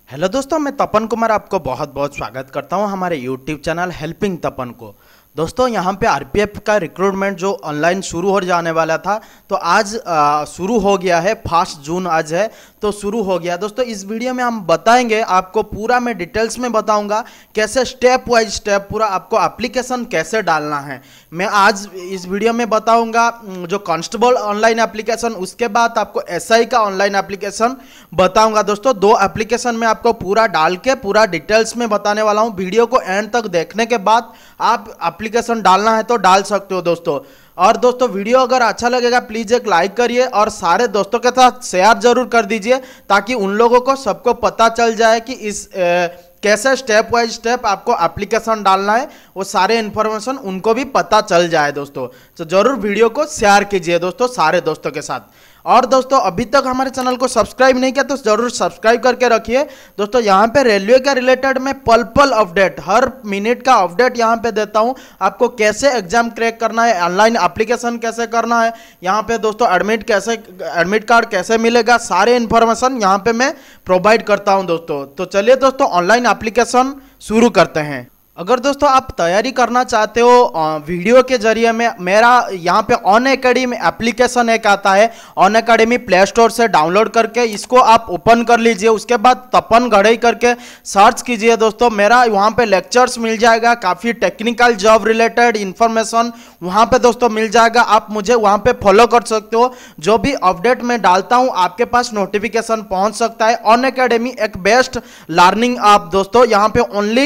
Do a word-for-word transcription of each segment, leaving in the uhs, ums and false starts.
Hello दोस्तों, मैं तपन कुमार आपको बहुत बहुत स्वागत करता हूं हमारे यूट्यूब चैनल हेल्पिंग तपन को। दोस्तों यहां पे आरपीएफ का रिक्रूटमेंट जो ऑनलाइन शुरू हो जाने वाला था तो आज आ, शुरू हो गया है। फर्स्ट जून आज है तो शुरू हो गया। दोस्तों इस वीडियो में हम बताएंगे आपको पूरा, मैं डिटेल्स में बताऊंगा कैसे स्टेप वाइज स्टेप पूरा आपको एप्लीकेशन कैसे डालना है। मैं आज इस वीडियो में बताऊंगा जो कांस्टेबल ऑनलाइन एप्लीकेशन, उसके बाद आपको एसआई का ऑनलाइन एप्लीकेशन बताऊंगा। दोस्तों दो एप्लीकेशन में आपको पूरा डाल के पूरा डिटेल्स में बताने वाला हूं। वीडियो को एंड तक देखने के बाद आप एप्लीकेशन डालना है तो डाल सकते हो दोस्तों। और दोस्तों वीडियो अगर अच्छा लगेगा प्लीज एक लाइक करिए और सारे दोस्तों के साथ शेयर जरूर कर दीजिए ताकि उन लोगों को सबको पता चल जाए कि इस ए, कैसे स्टेप वाइज स्टेप आपको एप्लीकेशन डालना है, वो सारे इन्फॉर्मेशन उनको भी पता चल जाए दोस्तों। तो जरूर वीडियो को शेयर कीजिए दोस्तों सारे दोस्तों के साथ। और दोस्तों अभी तक हमारे चैनल को सब्सक्राइब नहीं किया तो जरूर सब्सक्राइब करके रखिए। दोस्तों यहाँ पे रेलवे के रिलेटेड में पल पल अपडेट, हर मिनट का अपडेट यहाँ पे देता हूँ। आपको कैसे एग्जाम क्रैक करना है, ऑनलाइन एप्लीकेशन कैसे करना है, यहाँ पे दोस्तों एडमिट कैसे एडमिट कार्ड कैसे मिलेगा, सारे इन्फॉर्मेशन यहाँ पे मैं प्रोवाइड करता हूँ दोस्तों। तो चलिए दोस्तों ऑनलाइन एप्लीकेशन शुरू करते हैं। अगर दोस्तों आप तैयारी करना चाहते हो वीडियो के जरिए में, मेरा यहाँ पे ऑन अकेडमी एप्लीकेशन एक आता है, ऑन अकेडमी प्ले स्टोर से डाउनलोड करके इसको आप ओपन कर लीजिए। उसके बाद तपन गढ़ई करके सर्च कीजिए दोस्तों। मेरा वहाँ पे लेक्चर्स मिल जाएगा, काफ़ी टेक्निकल जॉब रिलेटेड इन्फॉर्मेशन वहाँ पे दोस्तों मिल जाएगा। आप मुझे वहाँ पे फॉलो कर सकते हो। जो भी अपडेट मैं डालता हूँ आपके पास नोटिफिकेशन पहुँच सकता है। ऑन अकेडमी एक बेस्ट लर्निंग ऐप दोस्तों, यहाँ पे ओनली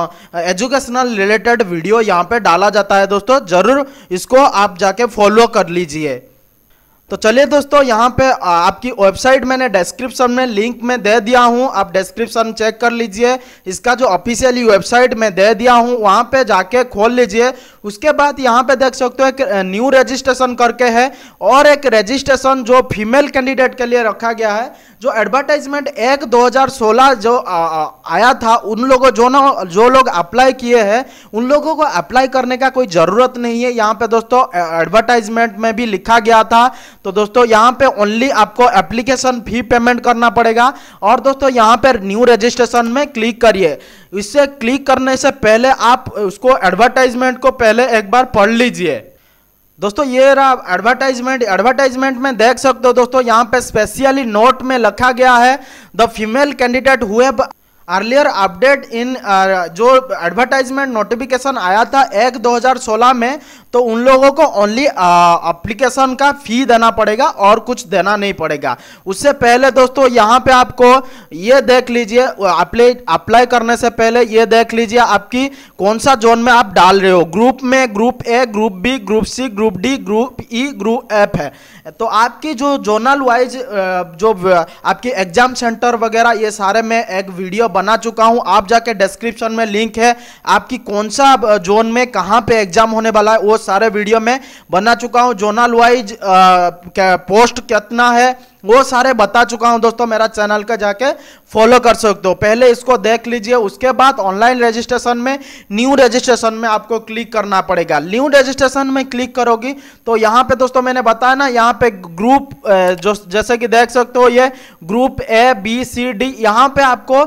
एजुकेशनल रिलेटेड वीडियो यहाँ पे डाला जाता है दोस्तों। जरूर इसको आप जाके फॉलो कर लीजिए। तो चलिए दोस्तों यहाँ पे आपकी वेबसाइट मैंने डिस्क्रिप्शन में लिंक में दे दिया हूँ, आप डिस्क्रिप्शन चेक कर लीजिए। इसका जो ऑफिशियली वेबसाइट में दे दिया हूँ वहाँ पे जाके खोल लीजिए। उसके बाद यहाँ पे देख सकते हो एक न्यू रजिस्ट्रेशन करके है और एक रजिस्ट्रेशन जो फीमेल कैंडिडेट के लिए रखा गया है। जो एडवर्टाइजमेंट एक दो हज़ार सोलह जो आ, आ, आया था, उन लोगों जो ना जो लोग अप्लाई किए हैं उन लोगों को अप्लाई करने का कोई ज़रूरत नहीं है। यहाँ पे दोस्तों एडवर्टाइजमेंट में भी लिखा गया था। तो दोस्तों यहाँ पे ओनली आपको एप्लीकेशन फी पेमेंट करना पड़ेगा। और दोस्तों यहाँ पे न्यू रजिस्ट्रेशन में क्लिक करिए। इससे क्लिक करने से पहले आप उसको एडवर्टाइजमेंट को पहले एक बार पढ़ लीजिए दोस्तों। ये रहा एडवर्टाइजमेंट। एडवर्टाइजमेंट में देख सकते हो दोस्तों यहाँ पे स्पेशली नोट में लिखा गया है the female candidate who have earlier update in, जो एडवर्टाइजमेंट नोटिफिकेशन आया था एक दो हज़ार सोलह में, तो उन लोगों को ओनली एप्लीकेशन का फी देना पड़ेगा और कुछ देना नहीं पड़ेगा। उससे पहले दोस्तों यहाँ पे आपको ये देख लीजिए, अप्लाई अप्लाई करने से पहले ये देख लीजिए आपकी कौन सा जोन में आप डाल रहे हो। ग्रुप में group A, group B, group C, group D, group E, group F है। तो आपकी जो जोनल वाइज जो आपकी एग्जाम सेंटर वगैरह ये सारे मैं एक वीडियो बना चुका हूं, आप जाके डिस्क्रिप्शन में लिंक है। आपकी कौन सा जोन में कहां पे एग्जाम होने वाला है वो सारे वीडियो में बना चुका हूं। जोनल वाइज पोस्ट कितना है वो सारे बता चुका हूं दोस्तों। मेरा चैनल का जाके फॉलो कर सकते हो। पहले इसको देख लीजिए। उसके बाद ऑनलाइन रजिस्ट्रेशन में न्यू रजिस्ट्रेशन में आपको क्लिक करना पड़ेगा। न्यू रजिस्ट्रेशन में क्लिक करोगी तो यहाँ पे दोस्तों मैंने बताया ना, यहाँ पे ग्रुप जो जैसे कि देख सकते हो ये group A B C D, यहाँ पे आपको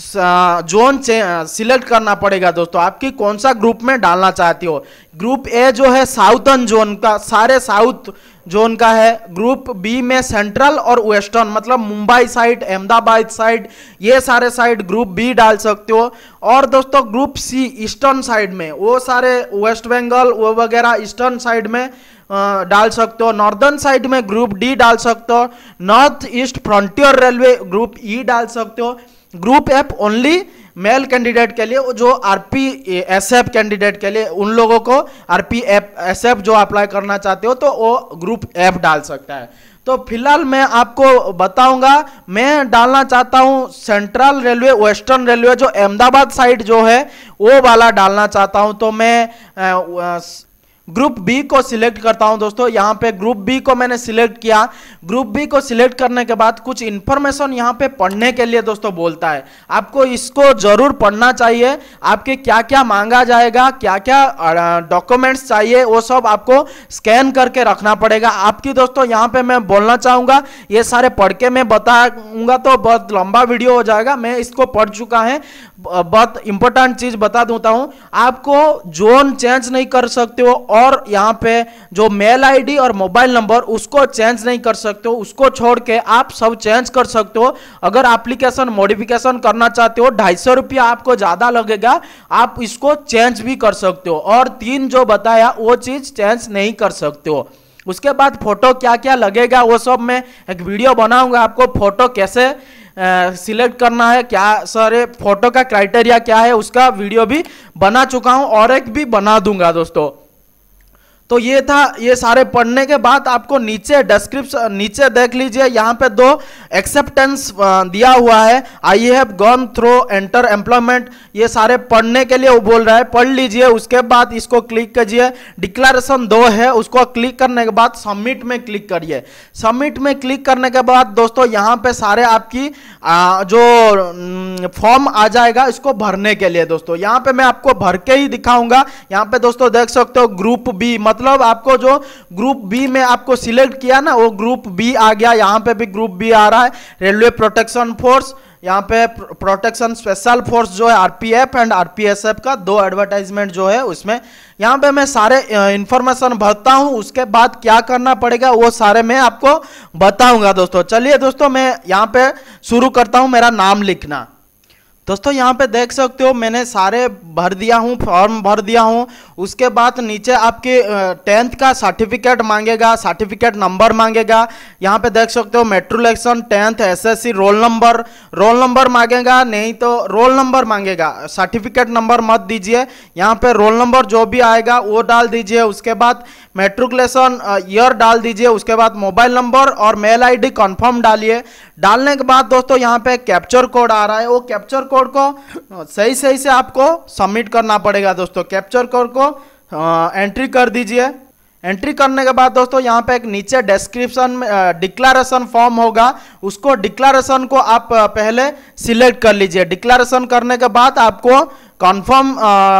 जोन सिलेक्ट करना पड़ेगा दोस्तों। आपकी कौन सा ग्रुप में डालना चाहती हो। ग्रुप ए जो है साउथर्न जोन का, सारे साउथ जोन का है। ग्रुप बी में सेंट्रल और वेस्टर्न, मतलब मुंबई साइड, अहमदाबाद साइड, ये सारे साइड ग्रुप बी डाल सकते हो। और दोस्तों ग्रुप सी ईस्टर्न साइड में, वो सारे वेस्ट बंगाल वो वगैरह ईस्टर्न साइड में आ, डाल सकते हो। नॉर्दर्न साइड में ग्रुप डी डाल सकते हो। North east frontier railway group E डाल सकते हो। Group F only male candidate के लिए, जो आरपी एसएफ कैंडिडेट के लिए, उन लोगों को आरपी एफ एसएफ जो अप्लाई करना चाहते हो तो वो ग्रुप एफ डाल सकता है। तो फिलहाल मैं आपको बताऊंगा, मैं डालना चाहता हूं सेंट्रल रेलवे, वेस्टर्न रेलवे, जो अहमदाबाद साइड जो है वो वाला डालना चाहता हूं। तो मैं ग्रुप बी को सिलेक्ट करता हूं दोस्तों। यहां पे ग्रुप बी को मैंने सिलेक्ट किया। ग्रुप बी को सिलेक्ट करने के बाद कुछ इंफॉर्मेशन यहां पे पढ़ने के लिए दोस्तों बोलता है। आपको इसको जरूर पढ़ना चाहिए। आपके क्या क्या मांगा जाएगा, क्या क्या डॉक्यूमेंट्स चाहिए, वो सब आपको स्कैन करके रखना पड़ेगा। आपकी दोस्तों यहां पे मैं बोलना चाहूंगा, ये सारे पढ़ के मैं बताऊंगा तो बहुत लंबा वीडियो हो जाएगा। मैं इसको पढ़ चुका है। बहुत इंपॉर्टेंट चीज बता देता हूं, आपको जोन चेंज नहीं कर सकते हो और यहां पे जो मेल आईडी और मोबाइल नंबर उसको चेंज नहीं कर सकते हो। उसको छोड़ के आप सब चेंज कर सकते हो। अगर एप्लीकेशन मॉडिफिकेशन करना चाहते हो, ढाई सौ रुपया आपको ज्यादा लगेगा, आप इसको चेंज भी कर सकते हो। और तीन जो बताया वो चीज चेंज नहीं कर सकते हो। उसके बाद फोटो क्या क्या लगेगा वो सब मैं एक वीडियो बनाऊंगा। आपको फोटो कैसे सिलेक्ट करना है, क्या सारे फोटो का क्राइटेरिया क्या है, उसका वीडियो भी बना चुका हूं और एक भी बना दूंगा दोस्तों। तो ये था। ये सारे पढ़ने के बाद आपको नीचे डिस्क्रिप्शन नीचे देख लीजिए, यहाँ पे दो एक्सेप्टेंस दिया हुआ है। I have gone through enter employment, ये सारे पढ़ने के लिए वो बोल रहा है, पढ़ लीजिए। उसके बाद इसको क्लिक कीजिए। डिक्लेरेशन दो है, उसको क्लिक करने के बाद सबमिट में क्लिक करिए। सबमिट में क्लिक करने के बाद दोस्तों यहाँ पे सारे आपकी आ, जो फॉर्म आ जाएगा इसको भरने के लिए। दोस्तों यहाँ पे मैं आपको भर के ही दिखाऊंगा। यहाँ पे दोस्तों देख सकते हो ग्रुप बी, मतलब आपको जो ग्रुप बी में आपको सिलेक्ट किया ना वो ग्रुप बी आ गया। यहां पे भी ग्रुप बी आ रहा है। रेलवे प्रोटेक्शन फोर्स, यहां पे प्रोटेक्शन स्पेशल फोर्स जो है आरपीएफ एंड आरपीएसएफ का दो एडवर्टाइजमेंट जो है उसमें। यहां पे मैं सारे इंफॉर्मेशन भरता हूं। उसके बाद क्या करना पड़ेगा वो सारे मैं आपको बताऊंगा दोस्तों। चलिए दोस्तों मैं यहां पे शुरू करता हूं मेरा नाम लिखना। दोस्तों यहाँ पे देख सकते हो मैंने सारे भर दिया हूँ, फॉर्म भर दिया हूँ। उसके बाद नीचे आपके टेंथ का सर्टिफिकेट मांगेगा, सर्टिफिकेट नंबर मांगेगा। यहाँ पे देख सकते हो matriculation, tenth, SSC, roll number, roll number मांगेगा, नहीं तो रोल नंबर मांगेगा। सर्टिफिकेट नंबर मत दीजिए, यहाँ पे रोल नंबर जो भी आएगा वो डाल दीजिए। उसके बाद मेट्रिकुलेशन ईयर डाल दीजिए। उसके बाद मोबाइल नंबर और मेल आईडी कंफर्म डालिए। डालने के बाद दोस्तों यहाँ पे कैप्चर कोड आ रहा है, वो कैप्चर कोड को सही सही से आपको सबमिट करना पड़ेगा दोस्तों। कैप्चर कोड को एंट्री कर दीजिए। एंट्री करने के बाद दोस्तों यहाँ पे एक नीचे डिस्क्रिप्शन में डिक्लेरेशन फॉर्म होगा, उसको डिक्लेरेशन को आप पहले सिलेक्ट कर लीजिए। डिक्लेरेशन करने के बाद आपको कंफर्म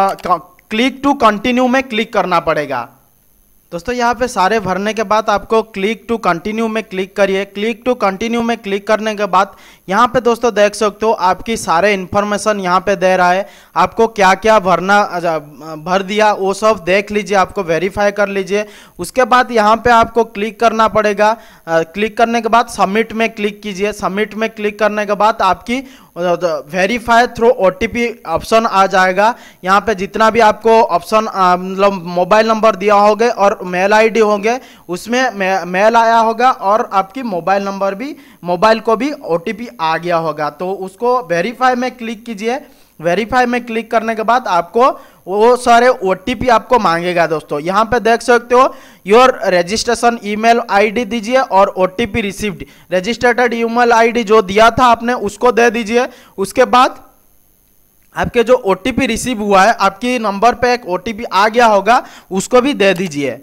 क्लिक टू कंटिन्यू में क्लिक करना पड़ेगा। दोस्तों यहाँ पे सारे भरने के बाद आपको क्लिक टू कंटिन्यू में क्लिक करिए। क्लिक टू कंटिन्यू में क्लिक करने के बाद यहाँ पे दोस्तों देख सकते हो आपकी सारे इन्फॉर्मेशन यहाँ पे दे रहा है। आपको क्या क्या भरना भर दिया वो सब देख लीजिए, आपको वेरीफाई कर लीजिए। उसके बाद यहाँ पे आपको क्लिक करना पड़ेगा। क्लिक करने के बाद सबमिट में क्लिक कीजिए। सबमिट में क्लिक करने के बाद आपकी वेरीफाई थ्रू ओटीपी ऑप्शन आ जाएगा। यहाँ पे जितना भी आपको ऑप्शन मतलब मोबाइल नंबर दिया होगा और मेल आईडी होंगे उसमें मे, मेल आया होगा और आपकी मोबाइल नंबर भी, मोबाइल को भी ओटीपी आ गया होगा। तो उसको वेरीफाई में क्लिक कीजिए। वेरीफाई में क्लिक करने के बाद आपको वो सारे ओटीपी आपको मांगेगा दोस्तों। यहाँ पे देख सकते हो योर रजिस्ट्रेशन ईमेल आईडी दीजिए और OTP received, registered email ID जो दिया था आपने उसको दे दीजिए। उसके बाद आपके जो ओटीपी रिसीव हुआ है, आपकी नंबर पे एक ओटीपी आ गया होगा, उसको भी दे दीजिए।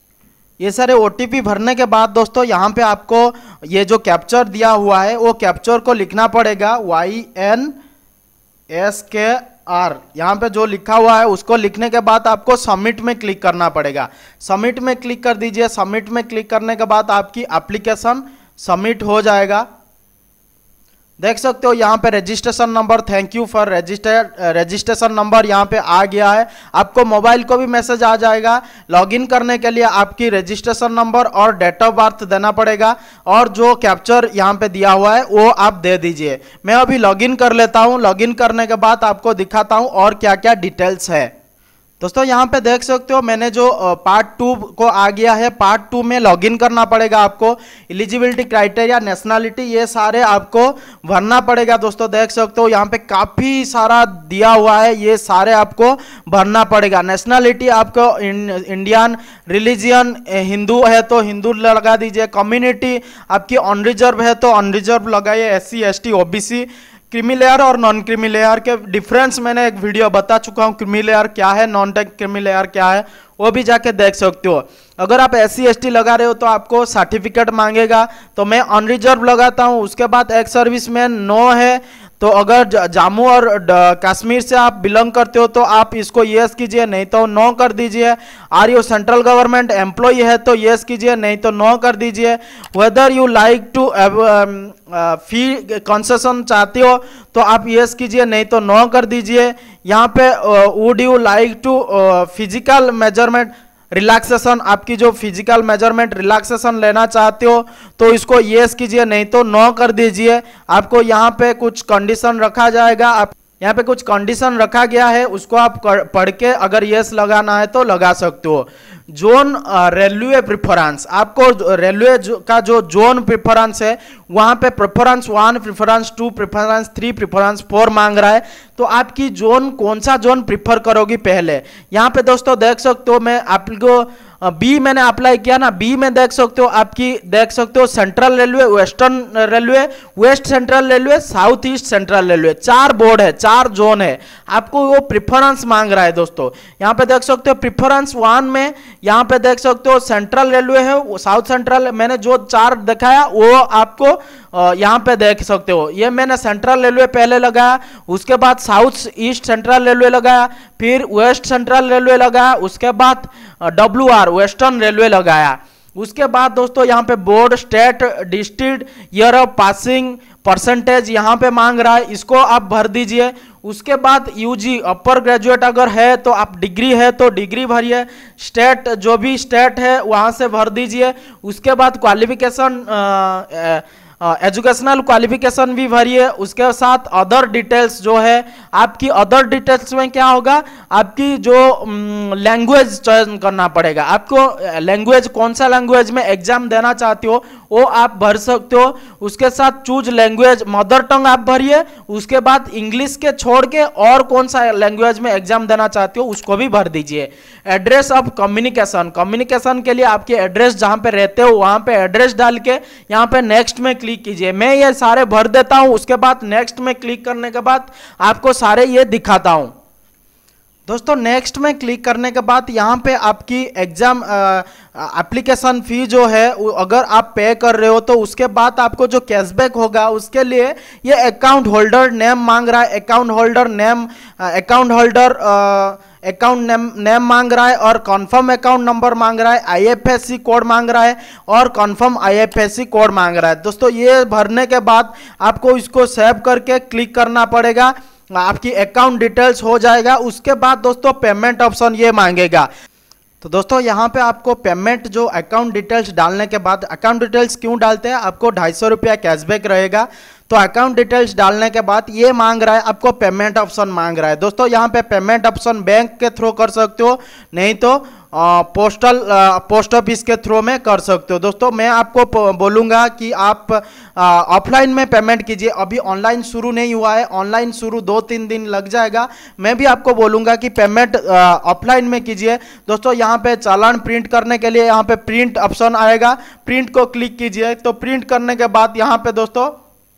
ये सारे ओटीपी भरने के बाद दोस्तों यहाँ पे आपको ये जो कैप्चर दिया हुआ है वो कैप्चर को लिखना पड़ेगा। Y N S K R यहाँ पे जो लिखा हुआ है उसको लिखने के बाद आपको सबमिट में क्लिक करना पड़ेगा। सबमिट में क्लिक कर दीजिए। सबमिट में क्लिक करने के बाद आपकी एप्लीकेशन सबमिट हो जाएगा। देख सकते हो यहाँ पे registration number, thank you for registered, registration number यहाँ पे आ गया है। आपको मोबाइल को भी मैसेज आ जाएगा। लॉगिन करने के लिए आपकी रजिस्ट्रेशन नंबर और डेट ऑफ बर्थ देना पड़ेगा और जो कैप्चर यहाँ पे दिया हुआ है वो आप दे दीजिए। मैं अभी लॉगिन कर लेता हूँ। लॉगिन करने के बाद आपको दिखाता हूँ और क्या क्या डिटेल्स है। दोस्तों यहाँ पे देख सकते हो मैंने जो पार्ट टू को आ गया है। पार्ट टू में लॉगिन करना पड़ेगा आपको। एलिजिबिलिटी क्राइटेरिया, नेशनलिटी, ये सारे आपको भरना पड़ेगा दोस्तों। देख सकते हो यहाँ पे काफ़ी सारा दिया हुआ है, ये सारे आपको भरना पड़ेगा। नेशनलिटी आपको इंडियन, रिलीजियन हिंदू है तो हिंदू लगा दीजिए। कम्युनिटी आपकी अनरिजर्व है तो अनरिजर्व लगाइए, S C S T O B C. Creamy layer और नॉन क्रीमी लेयर के डिफरेंस मैंने एक वीडियो बता चुका हूँ। क्रीमी लेयर क्या है, नॉन क्रीमी लेयर क्या है, वो भी जाके देख सकते हो। अगर आप एस सी एस टी लगा रहे हो तो आपको सर्टिफिकेट मांगेगा, तो मैं अनरिजर्व लगाता हूँ। उसके बाद एक्स सर्विसमैन नो है, तो अगर जम्मू और कश्मीर से आप बिलोंग करते हो तो आप इसको यस कीजिए, नहीं तो नो कर दीजिए। Are you central government employ है तो यस कीजिए, नहीं तो नो कर दीजिए। Whether you like to fee concession चाहते हो तो आप यस कीजिए, नहीं तो नो कर दीजिए। यहाँ पे would you like to physical measurement relaxation, आपकी जो फिजिकल मेजरमेंट रिलैक्सेशन लेना चाहते हो तो इसको येस कीजिए, नहीं तो नो कर दीजिए। आपको यहाँ पे कुछ कंडीशन रखा जाएगा, आप यहाँ पे कुछ कंडीशन रखा गया है, उसको आप पढ़ के अगर येस लगाना है तो लगा सकते हो। जोन रेलवे प्रेफरेंस, आपको रेलवे का जो जोन प्रेफरेंस है वहाँ पे preference one, preference two, preference three, preference four मांग रहा है, तो आपकी जोन कौन सा जोन प्रिफर करोगी पहले। यहाँ पे दोस्तों देख सकते हो, मैं आपको बी मैंने अप्लाई किया ना, बी में देख सकते हो, आपकी देख सकते हो central railway, western railway, west central railway, south east central railway, चार बोर्ड है, चार जोन है, आपको वो प्रिफरेंस मांग रहा है दोस्तों। यहाँ पे देख सकते हो प्रिफरेंस वन में, यहाँ पे देख सकते हो सेंट्रल रेलवे है, साउथ सेंट्रल, मैंने जो चार दिखाया वो आपको यहाँ पे देख सकते हो। ये मैंने सेंट्रल रेलवे पहले लगाया, उसके बाद साउथ ईस्ट सेंट्रल रेलवे लगाया, फिर वेस्ट सेंट्रल रेलवे लगाया, उसके बाद डब्ल्यू आर वेस्टर्न रेलवे लगाया। उसके बाद दोस्तों यहाँ पे board, state, district, year of passing, percentage यहाँ पे मांग रहा है, इसको आप भर दीजिए। उसके बाद यूजी अपर ग्रेजुएट अगर है तो आप डिग्री है तो डिग्री भरिए, स्टेट जो भी स्टेट है वहाँ से भर दीजिए। उसके बाद क्वालिफिकेशन, एजुकेशनल क्वालिफिकेशन भी भरिए। उसके साथ अदर डिटेल्स जो है आपकी, अदर डिटेल्स में क्या होगा, आपकी जो लैंग्वेज चयन करना पड़ेगा, आपको लैंग्वेज कौन सा लैंग्वेज में एग्जाम देना चाहते हो वो आप भर सकते हो। उसके साथ चूज लैंग्वेज, मदर टंग आप भरिए। उसके बाद इंग्लिश के छोड़ के और कौन सा लैंग्वेज में एग्जाम देना चाहते हो उसको भी भर दीजिए। एड्रेस ऑफ कम्युनिकेशन, कम्युनिकेशन के लिए आपके एड्रेस जहां पे रहते हो वहां पे एड्रेस डाल के यहाँ पे नेक्स्ट में क्लिक कीजिए। मैं ये सारे भर देता हूं, उसके बाद नेक्स्ट में क्लिक करने के बाद आपको सारे ये दिखाता हूं। दोस्तों नेक्स्ट में क्लिक करने के बाद यहाँ पे आपकी एग्जाम एप्लीकेशन फ़ी जो है अगर आप पे कर रहे हो तो उसके बाद आपको जो कैशबैक होगा उसके लिए ये अकाउंट होल्डर नेम मांग रहा है, account holder name, account holder account name name मांग रहा है और कंफर्म अकाउंट नंबर मांग रहा है, आईएफएससी कोड मांग रहा है और कंफर्म आईएफएससी कोड मांग रहा है। दोस्तों ये भरने के बाद आपको इसको सेव करके क्लिक करना पड़ेगा, आपकी अकाउंट डिटेल्स हो जाएगा। उसके बाद दोस्तों पेमेंट ऑप्शन ये मांगेगा। तो दोस्तों यहाँ पे आपको पेमेंट जो अकाउंट डिटेल्स डालने के बाद, अकाउंट डिटेल्स क्यों डालते हैं, आपको ढाई सौ रुपया कैशबैक रहेगा। तो अकाउंट डिटेल्स डालने के बाद ये मांग रहा है, आपको पेमेंट ऑप्शन मांग रहा है। दोस्तों यहाँ पे पेमेंट ऑप्शन बैंक के थ्रू कर सकते हो, नहीं तो आ, पोस्टल आ, पोस्ट ऑफिस के थ्रू में कर सकते हो। दोस्तों मैं आपको बोलूँगा कि आप ऑफलाइन में पेमेंट कीजिए, अभी ऑनलाइन शुरू नहीं हुआ है, ऑनलाइन शुरू दो तीन दिन लग जाएगा। मैं भी आपको बोलूँगा कि पेमेंट ऑफलाइन में कीजिए। दोस्तों यहाँ पे चालान प्रिंट करने के लिए यहाँ पे प्रिंट ऑप्शन आएगा, प्रिंट को क्लिक कीजिए। तो प्रिंट करने के बाद यहाँ पे दोस्तों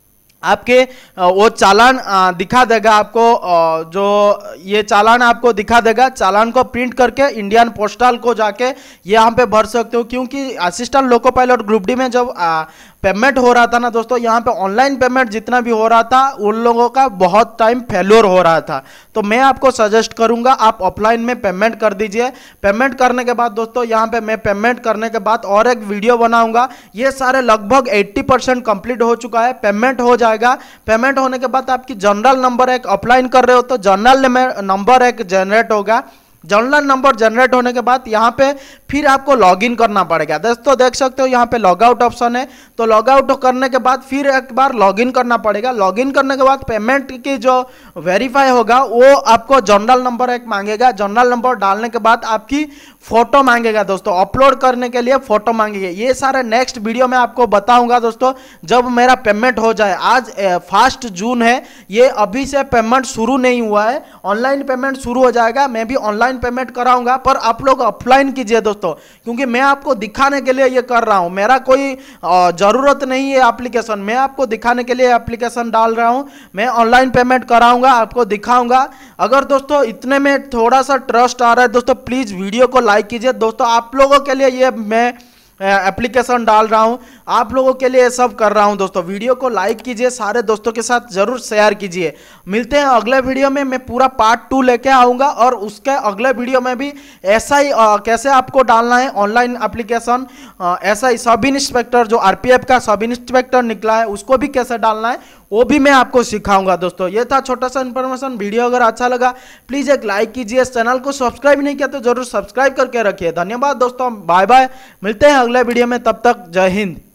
आपके वो चालान दिखा देगा, आपको जो ये चालान आपको दिखा देगा। चालान को प्रिंट करके इंडियन पोस्टल को जाके यहाँ पे भर सकते हो, क्योंकि assistant loco pilot group D में जब पेमेंट हो रहा था ना दोस्तों, यहाँ पे ऑनलाइन पेमेंट जितना भी हो रहा था उन लोगों का बहुत टाइम फेल्योर हो रहा था। तो मैं आपको सजेस्ट करूंगा आप ऑफलाइन में पेमेंट कर दीजिए। पेमेंट करने के बाद दोस्तों यहाँ पे मैं पेमेंट करने के बाद और एक वीडियो बनाऊंगा। ये सारे लगभग अस्सी परसेंट कंप्लीट हो चुका है, पेमेंट हो जाएगा। पेमेंट होने के बाद आपकी जनरल नंबर एक अप्लाई कर रहे हो तो जनरल नंबर एक जनरेट होगा। जनरल नंबर जनरेट होने के बाद यहाँ पे फिर आपको लॉगिन करना पड़ेगा। दोस्तों देख सकते हो यहाँ पे लॉग आउट ऑप्शन है, तो लॉग आउट करने के बाद फिर एक बार लॉगिन करना पड़ेगा। लॉगिन करने के बाद पेमेंट की जो वेरीफाई होगा वो आपको जनरल नंबर एक मांगेगा। जनरल नंबर डालने के बाद आपकी फोटो मांगेगा दोस्तों, अपलोड करने के लिए फोटो मांगेगा। ये सारे नेक्स्ट वीडियो में आपको बताऊंगा दोस्तों, जब मेरा पेमेंट हो जाए। आज फर्स्ट जून है, ये अभी से पेमेंट शुरू नहीं हुआ है, ऑनलाइन पेमेंट शुरू हो जाएगा। मैं भी ऑनलाइन पेमेंट कराऊंगा, पर आप लोग ऑफलाइन कीजिए दोस्तों, क्योंकि मैं आपको दिखाने के लिए ये कर रहा हूं। मेरा कोई जरूरत नहीं है एप्लीकेशन, मैं आपको दिखाने के लिए एप्लीकेशन डाल रहा हूं। मैं ऑनलाइन पेमेंट कराऊंगा, आपको दिखाऊंगा। अगर दोस्तों इतने में थोड़ा सा ट्रस्ट आ रहा है दोस्तों, प्लीज वीडियो को लाइक कीजिए दोस्तों। आप लोगों के लिए ये मैं एप्लीकेशन डाल रहा हूं, आप लोगों के लिए सब कर रहा हूं दोस्तों। वीडियो को लाइक कीजिए, सारे दोस्तों के साथ जरूर शेयर कीजिए। मिलते हैं अगले वीडियो में, मैं पूरा पार्ट टू लेके आऊंगा, और उसके अगले वीडियो में भी ऐसा ही आ, कैसे आपको डालना है ऑनलाइन एप्लीकेशन, ऐसा ही सब इंस्पेक्टर जो आरपीएफ का सब इंस्पेक्टर निकला है उसको भी कैसे डालना है वो भी मैं आपको सिखाऊंगा दोस्तों। ये था छोटा सा इन्फॉर्मेशन। वीडियो अगर अच्छा लगा प्लीज एक लाइक कीजिए, चैनल को सब्सक्राइब नहीं किया तो जरूर सब्सक्राइब करके रखिए। धन्यवाद दोस्तों, बाय बाय, मिलते हैं अगले वीडियो में, तब तक जय हिंद।